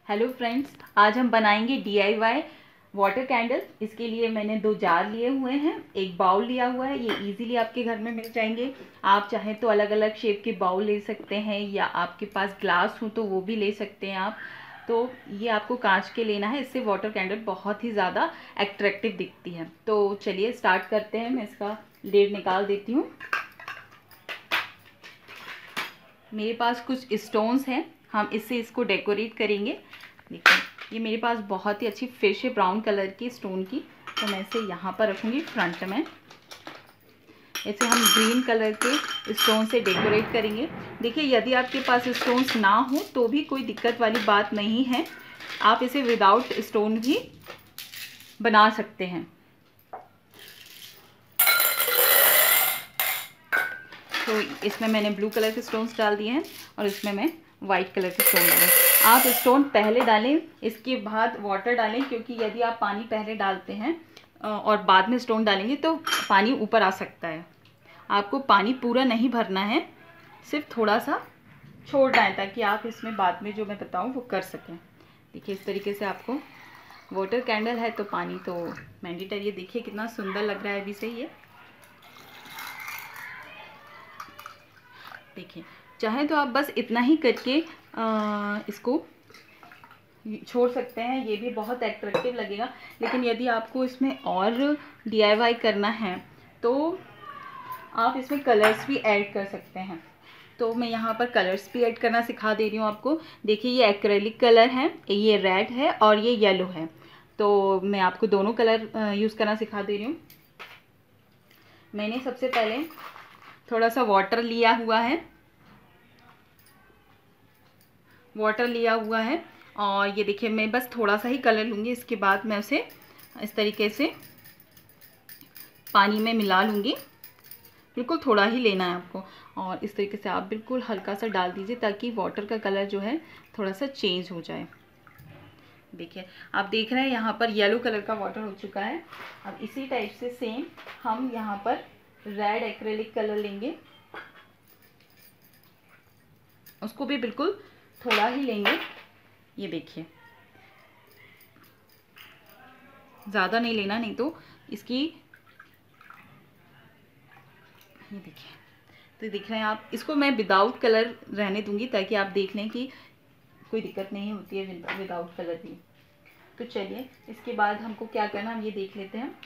Hello friends, आज हम बनाएंगे DIY वाटर कैंडल। इसके लिए मैंने 2 जार लिए हुए हैं, एक बाउल लिया हुआ है। ये इजीली आपके घर में मिल जाएंगे। आप चाहें तो अलग अलग शेप के बाउल ले सकते हैं, या आपके पास ग्लास हो तो वो भी ले सकते हैं आप। तो ये आपको कांच के लेना है, इससे वाटर कैंडल बहुत ही ज़्यादा एट्रैक्टिव दिखती है। तो चलिए स्टार्ट करते हैं। मैं इसका लिड निकाल देती हूँ। मेरे पास कुछ स्टोन्स हैं, हम इससे इसको डेकोरेट करेंगे। देखिए, ये मेरे पास बहुत ही अच्छी फिश है ब्राउन कलर की स्टोन की, तो मैं इसे यहाँ पर रखूँगी फ्रंट में। इसे हम ग्रीन कलर के स्टोन से डेकोरेट करेंगे। देखिए, यदि आपके पास स्टोन्स ना हो तो भी कोई दिक्कत वाली बात नहीं है, आप इसे विदाउट स्टोन भी बना सकते हैं। तो इसमें मैंने ब्लू कलर के स्टोन्स डाल दिए हैं और इसमें मैं वाइट कलर के स्टोन डालें। आप स्टोन पहले डालें, इसके बाद वाटर डालें, क्योंकि यदि आप पानी पहले डालते हैं और बाद में स्टोन डालेंगे तो पानी ऊपर आ सकता है। आपको पानी पूरा नहीं भरना है, सिर्फ थोड़ा सा छोड़ना है, ताकि आप इसमें बाद में जो मैं बताऊँ वो कर सकें। देखिए, इस तरीके से आपको वाटर कैंडल है तो पानी तो मैंडेटरी है। देखिए कितना सुंदर लग रहा है अभी से ये। देखिए, चाहे तो आप बस इतना ही करके इसको छोड़ सकते हैं, ये भी बहुत एट्रैक्टिव लगेगा। लेकिन यदि आपको इसमें और DIY करना है तो आप इसमें कलर्स भी ऐड कर सकते हैं। तो मैं यहाँ पर कलर्स भी ऐड करना सिखा दे रही हूँ आपको। देखिए, ये एक्रेलिक कलर है, ये रेड है और ये येलो है। तो मैं आपको दोनों कलर यूज़ करना सिखा दे रही हूँ। मैंने सबसे पहले थोड़ा सा वाटर लिया हुआ है और ये देखिए, मैं बस थोड़ा सा ही कलर लूँगी। इसके बाद मैं उसे इस तरीके से पानी में मिला लूँगी। बिल्कुल थोड़ा ही लेना है आपको, और इस तरीके से आप बिल्कुल हल्का सा डाल दीजिए, ताकि वाटर का कलर जो है थोड़ा सा चेंज हो जाए। देखिए, आप देख रहे हैं यहाँ पर येलो कलर का वाटर हो चुका है। अब इसी टाइप से सेम हम यहाँ पर रेड एक्रेलिक कलर लेंगे, उसको भी बिल्कुल थोड़ा ही लेंगे। ये देखिए, ज़्यादा नहीं लेना, नहीं तो इसकी, ये देखिए, तो दिख रहे हैं आप। इसको मैं विदाउट कलर रहने दूंगी, ताकि आप देख लें कि कोई दिक्कत नहीं होती है विदाउट कलर भी। तो चलिए, इसके बाद हमको क्या करना हम ये देख लेते हैं।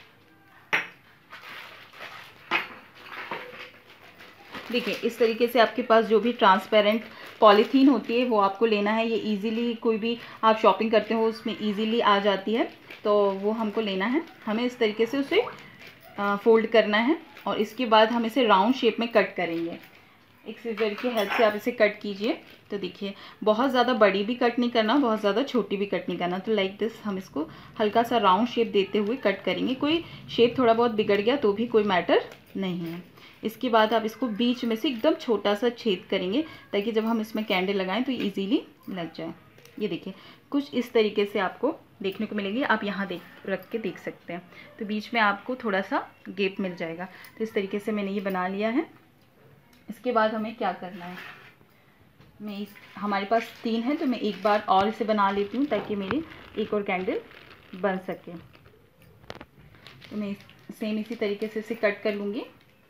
देखिए, इस तरीके से आपके पास जो भी ट्रांसपेरेंट पॉलीथीन होती है वो आपको लेना है। ये इजीली कोई भी आप शॉपिंग करते हो उसमें इजीली आ जाती है, तो वो हमको लेना है। हमें इस तरीके से उसे फोल्ड करना है और इसके बाद हम इसे राउंड शेप में कट करेंगे। एक सीजर की हेल्प से आप इसे कट कीजिए। तो देखिए, बहुत ज़्यादा बड़ी भी कट नहीं करना, बहुत ज़्यादा छोटी भी कट नहीं करना। तो लाइक दिस हम इसको हल्का सा राउंड शेप देते हुए कट करेंगे। कोई शेप थोड़ा बहुत बिगड़ गया तो भी कोई मैटर नहीं है। इसके बाद आप इसको बीच में से एकदम छोटा सा छेद करेंगे, ताकि जब हम इसमें कैंडल लगाएं तो ईजीली लग जाए। ये देखिए, कुछ इस तरीके से आपको देखने को मिलेंगे। आप यहाँ रख के देख सकते हैं, तो बीच में आपको थोड़ा सा गैप मिल जाएगा। तो इस तरीके से मैंने ये बना लिया है। इसके बाद हमें क्या करना है, हमारे पास 3 है, तो मैं एक बार और इसे बना लेती हूँ, ताकि मेरी एक और कैंडल बन सके। तो मैं सेम इसी तरीके से इसे कट कर लूँगी।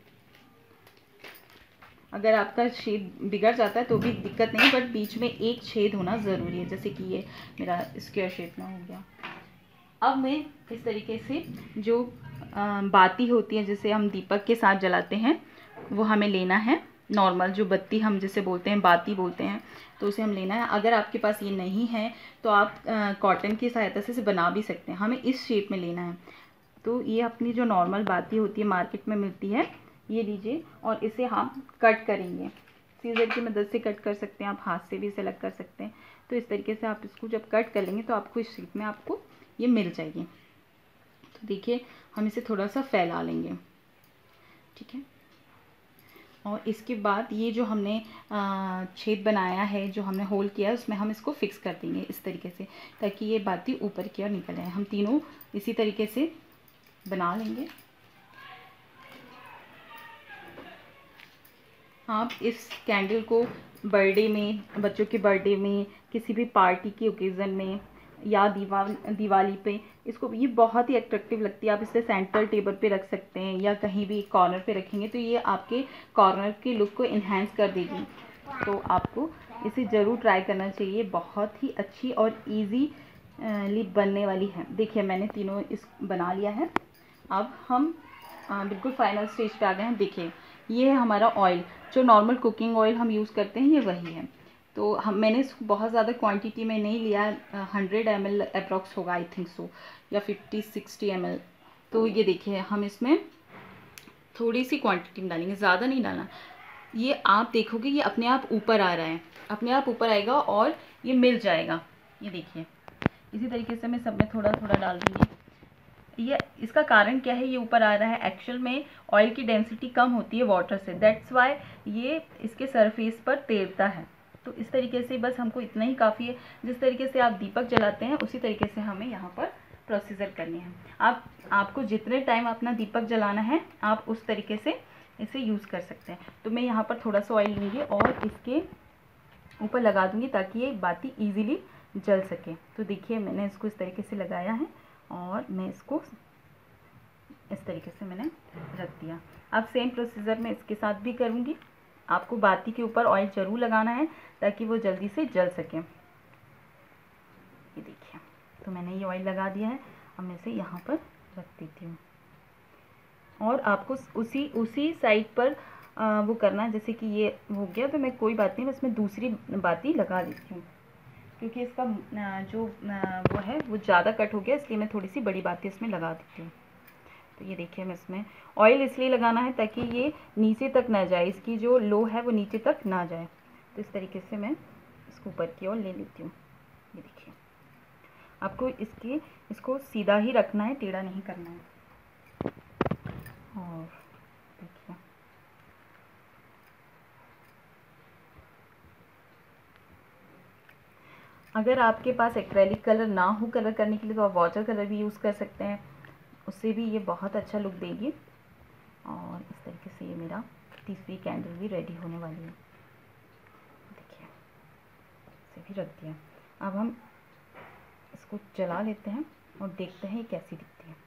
अगर आपका शेप बिगड़ जाता है तो भी दिक्कत नहीं, बट बीच में एक छेद होना ज़रूरी है, जैसे कि ये मेरा स्क्वायर शेप में हो गया। अब मैं इस तरीके से जो बाती होती है, जिसे हम दीपक के साथ जलाते हैं, वो हमें लेना है। नॉर्मल जो बत्ती हम जिसे बोलते हैं, बाती बोलते हैं, तो उसे हम लेना है। अगर आपके पास ये नहीं है तो आप कॉटन की सहायता से इसे बना भी सकते हैं। हमें इस शेप में लेना है। तो ये अपनी जो नॉर्मल बाती होती है, मार्केट में मिलती है, ये लीजिए, और इसे हम कट करेंगे। सीजर की मदद से कट कर सकते हैं, आप हाथ से भी इसे अलग कर सकते हैं। तो इस तरीके से आप इसको जब कट कर लेंगे तो आपको इस शेप में आपको ये मिल जाएगी। तो देखिए, हम इसे थोड़ा सा फैला लेंगे, ठीक है। और इसके बाद ये जो हमने छेद बनाया है, जो हमने होल किया है, उसमें हम इसको फिक्स कर देंगे इस तरीके से, ताकि ये बाती ऊपर की ओर निकल आए। हम तीनों इसी तरीके से बना लेंगे। आप इस कैंडल को बर्थडे में, बच्चों के बर्थडे में, किसी भी पार्टी के ओकेज़न में या दिवाली पे इसको, ये बहुत ही अट्रैक्टिव लगती है। आप इसे सेंटर टेबल पे रख सकते हैं या कहीं भी कॉर्नर पे रखेंगे तो ये आपके कॉर्नर के लुक को इन्हेंस कर देगी। तो आपको इसे ज़रूर ट्राई करना चाहिए, बहुत ही अच्छी और ईजी लिप बनने वाली है। देखिए मैंने तीनों इस बना लिया है। अब हम बिल्कुल फाइनल स्टेज पे आ गए हैं। देखिए ये है हमारा ऑयल, जो नॉर्मल कुकिंग ऑयल हम यूज़ करते हैं ये वही है। तो मैंने इसको बहुत ज़्यादा क्वांटिटी में नहीं लिया, 100 ml अप्रॉक्स होगा आई थिंक सो, या 50-60 ml। तो ये देखिए हम इसमें थोड़ी सी क्वांटिटी में डालेंगे, ज़्यादा नहीं डालना। ये आप देखोगे ये अपने आप ऊपर आ रहा है, अपने आप ऊपर आएगा और ये मिल जाएगा। ये देखिए इसी तरीके से मैं सब में थोड़ा थोड़ा डाल दूँगी। ये इसका कारण क्या है ये ऊपर आ रहा है, एक्चुअल में ऑयल की डेंसिटी कम होती है वाटर से, दैट्स वाई ये इसके सरफेस पर तैरता है। तो इस तरीके से बस हमको इतना ही काफ़ी है। जिस तरीके से आप दीपक जलाते हैं उसी तरीके से हमें यहाँ पर प्रोसीजर करनी है। आपको जितने टाइम अपना दीपक जलाना है आप उस तरीके से इसे यूज़ कर सकते हैं। तो मैं यहाँ पर थोड़ा सा ऑयल लूँगी और इसके ऊपर लगा दूँगी ताकि ये बाती ईजीली जल सके। तो देखिए मैंने इसको इस तरीके से लगाया है और मैं इसको इस तरीके से मैंने रख दिया। अब सेम प्रोसीजर मैं इसके साथ भी करूँगी। आपको बाती के ऊपर ऑयल ज़रूर लगाना है ताकि वो जल्दी से जल सके। ये देखिए तो मैंने ये ऑयल लगा दिया है। अब मैं इसे यहाँ पर रख देती हूँ और आपको उसी साइड पर वो करना है। जैसे कि ये हो गया तो मैं कोई बात नहीं, मैं इसमें दूसरी बाती लगा देती हूँ क्योंकि इसका जो वो है वो ज़्यादा कट हो गया, इसलिए मैं थोड़ी सी बड़ी बाती इसमें लगा देती हूँ। तो ये देखिए मैं इसमें ऑयल इसलिए लगाना है ताकि ये नीचे तक ना जाए, इसकी जो लो है वो नीचे तक ना जाए। तो इस तरीके से मैं इसको ऊपर की ओर ले लेती हूँ। ये देखिए आपको इसको सीधा ही रखना है, टेढ़ा नहीं करना है। और देखिए अगर आपके पास एक्रेलिक कलर ना हो कलर करने के लिए तो आप वाटर कलर भी यूज़ कर सकते हैं, उससे भी ये बहुत अच्छा लुक देगी। और इस तरीके से ये मेरा तीसरी कैंडल भी रेडी होने वाली है। देखिए इसे भी रख दिया। अब हम इसको जला लेते हैं और देखते हैं ये कैसी दिखती है।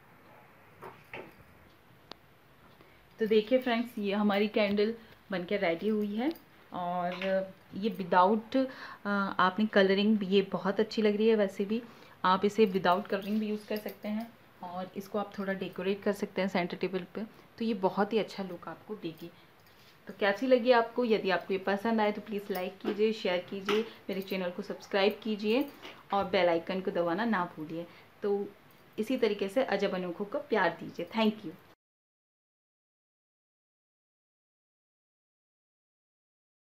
तो देखिए फ्रेंड्स ये हमारी कैंडल बनकर रेडी हुई है और ये विदाउट आपने कलरिंग, ये बहुत अच्छी लग रही है। वैसे भी आप इसे विदाउट कलरिंग भी यूज़ कर सकते हैं और इसको आप थोड़ा डेकोरेट कर सकते हैं सेंटर टेबल पे, तो ये बहुत ही अच्छा लुक आपको देगी। तो कैसी लगी आपको? यदि आपको ये पसंद आए तो प्लीज़ लाइक कीजिए, शेयर कीजिए, मेरे चैनल को सब्सक्राइब कीजिए और बेल आइकन को दबाना ना भूलिए। तो इसी तरीके से अजब अनोखों को प्यार दीजिए। Thank you.